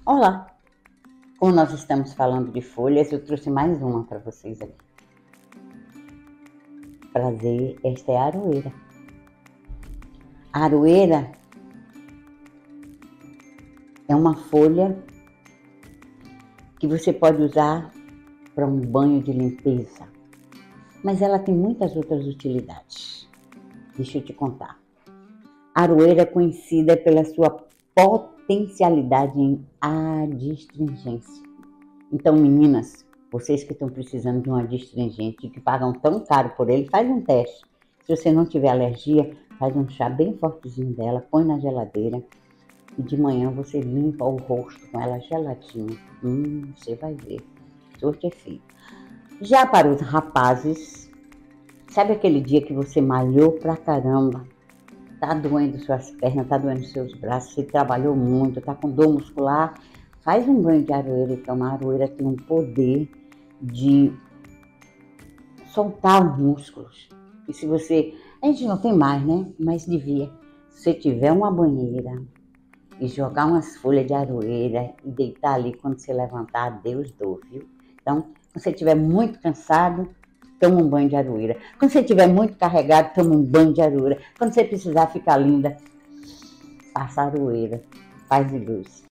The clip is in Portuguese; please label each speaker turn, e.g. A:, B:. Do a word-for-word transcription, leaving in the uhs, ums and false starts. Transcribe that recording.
A: Olá! Como nós estamos falando de folhas, eu trouxe mais uma para vocês aqui. Prazer, esta é a aroeira. A aroeira é uma folha que você pode usar para um banho de limpeza, mas ela tem muitas outras utilidades. Deixa eu te contar. A aroeira é conhecida pela sua potencialidade em adstringência. Então, meninas, vocês que estão precisando de um adstringente e que pagam tão caro por ele, faz um teste. Se você não tiver alergia, faz um chá bem fortezinho dela, põe na geladeira e de manhã você limpa o rosto com ela geladinha. Hum, você vai ver. Sorte é feito. Já para os rapazes, sabe aquele dia que você malhou pra caramba? Tá doendo suas pernas, tá doendo seus braços, você trabalhou muito, tá com dor muscular? Faz um banho de aroeira, então a aroeira tem um poder de soltar os músculos. E se você, a gente não tem mais, né? Mas devia. Se você tiver uma banheira e jogar umas folhas de aroeira e deitar ali quando você levantar, Deus dou, viu? Então, quando você estiver muito cansado, toma um banho de aroeira. Quando você estiver muito carregado, toma um banho de aroeira. Quando você precisar ficar linda, faça aroeira. Paz e luz.